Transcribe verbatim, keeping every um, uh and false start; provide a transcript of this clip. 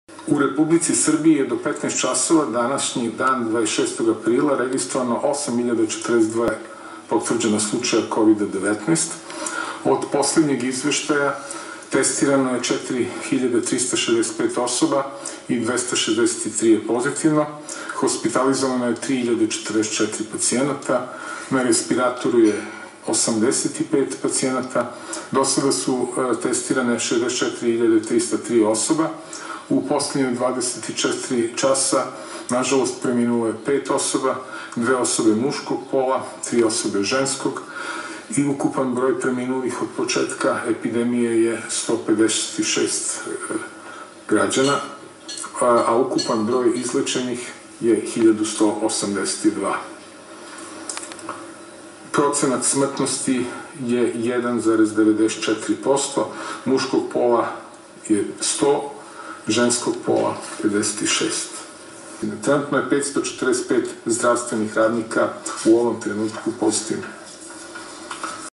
U Republici Srbiji je do petnaest časova današnji dan dvadeset šestog aprila registrovano osam hiljada četrdeset dva potvrđena slučaja kovid devetnaest. Od poslednjeg izveštaja testirano je četiri hiljade trista šezdeset pet osoba i dvesta šezdeset tri je pozitivno. Hospitalizovano je tri hiljade četrdeset četiri pacijenata, na respiratoru je osamdeset pet pacijenata, do sada su testirane šezdeset četiri hiljade trista tri osoba. U poslednje dvadeset četiri časa, nažalost, preminulo je pet osoba, dve osobe muškog pola, tri osobe ženskog i ukupan broj preminulih od početka epidemije je sto pedeset šest građana, a ukupan broj izlečenih je hiljadu sto osamdeset dva. Procenat smrtnosti je jedan zarez devedeset četiri posto, muškog pola je sto, ženskog pola pedeset šest. Trenutno je petsto četrdeset pet zdravstvenih radnika u ovom trenutku pozitivno.